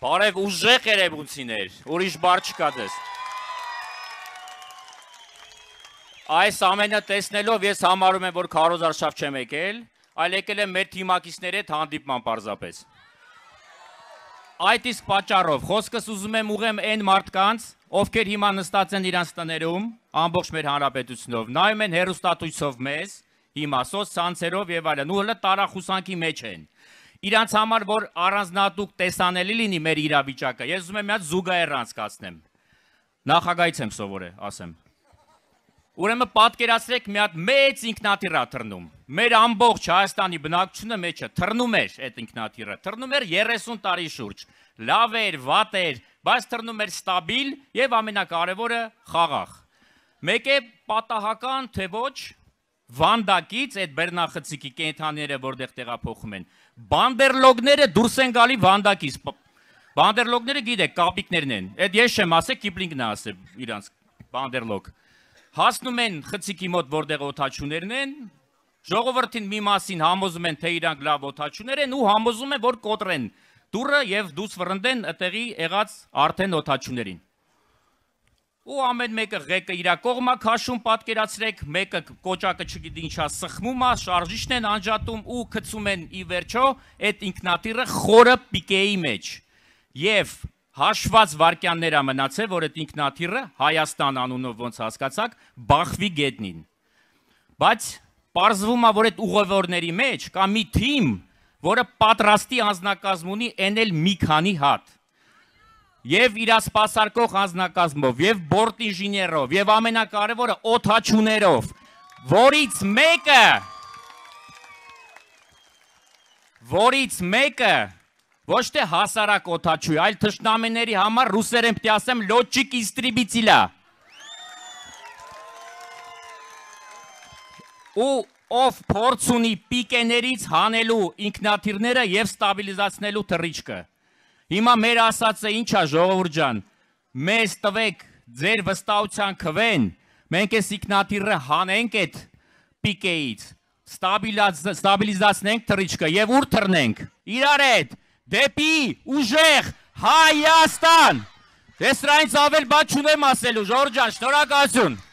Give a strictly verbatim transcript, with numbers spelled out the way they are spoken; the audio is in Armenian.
Բարև ուժեղ երևույթներ, ուրիշ բառ չկա դες։ Այս ամենը տեսնելով ես համարում եմ, որ քարոզարշավ չեմ եկել, այլ եկել եմ մեր թիմակիցների հետ հանդիպման պարզապես։ Այդ իսկ պատճառով խոսքս ուզում եմ ուղղեմ այն մարդկանց, ովքեր հիմա նստած են իրանց տներում, ամբողջ մեր հանրապետությունով, նայում են հեռուստատույցով մեզ, հիմա սոցցանցերով եւ այլն, ու հələ տարախուսանքի մեջ են։ Իրանց համար որ առանձնատուկ տեսանելի լինի մեր իրավիճակը, ես ուզում եմ մի հատ զուգահեռ անցկացնեմ։ Նախագահից եմ սովոր է, ասեմ։ Ուրեմն պատկերացրեք մի հատ մեծ ինքնաթիռ է թռնում։ Մեր ամբողջ Հայաստանի բնակչությունը մեջը թռնում էր այդ ինքնաթիռը, թռնում էր երեսուն տարի շուրջ։ Լավ էր, վատ էր, բայց թռնում էր ստաբիլ եւ ամենակարևորը խաղաղ։ Մեկ է պատահական թե ոչ Վանդակից այդ բեռնախցիկի կենթանիները որտեղ տեղափոխում են։ Բանդերլոգները դուրս են գալի Վանդակից։ Բանդերլոգները գիտեք, կապիկներն են։ Այդ ես չեմ ասել, Կիպլինգն է ասել իրանց բանդերլոգ։ Հասնում են խցիկի մոտ, որտեղ օթաչուներն են, ժողովրդին մի մասին համոզում են, թե իրանք լավ օթաչուներ են ու համոզում են, որ կոտրեն դուռը եւ դուս վռնդեն այդտեղի եղած արդեն օթաչուներին։ Ու ամեն մեկը ղեկը իր կողմա քաշում, պատկերացրեք, մեկը կոճակը չգիտի ինչա սխմում է, շարժիչն են անջատում ու գցում են ի վերջո այդ ինքնաթիռը խորը պիկեի մեջ։ Եվ հաշված վայրկյաններ է մնացել, որ այդ ինքնաթիռը Հայաստան անունով ոնց հասկացաք, Բախվի գետնին։ Բայց պարզվում է, որ այդ ուղևորների մեջ կա մի թիմ, որը պատրաստի անձնակազմ ունի էնել մի քանի հատ։ Եվ իր սպասարկող անձնակազմով, եւ բորտ ինժեներով, եւ ամենակարևորը օթաչուներով, որից մեկը որից մեկը ոչ թե հասարակ օթաչու, այլ թշնամիների համար ռուսերեն պետք է ասեմ լոջիկ իստրիբիցիլա։ Ու ով փորձ ունի պիկեներից հանելու ինքնաթիռները եւ ստաբիլիզացնելու թռիչքը։ Հիմա մեր ասածը ինչ է ժողովուրդ ջան, մեզ տվեք ձեր վստահության քվեն, մենք այս ինքնաթիռը հանենք այդ պիկեից, ստաբիլիզացնենք թռիչքը եւ ուր թռնենք։ Իրար հետ, դեպի ուժեղ Հայաստան։ Դες սրանից ավել բաց չունեմ ասելու, ժողովուրդ ջան, շնորհակալություն։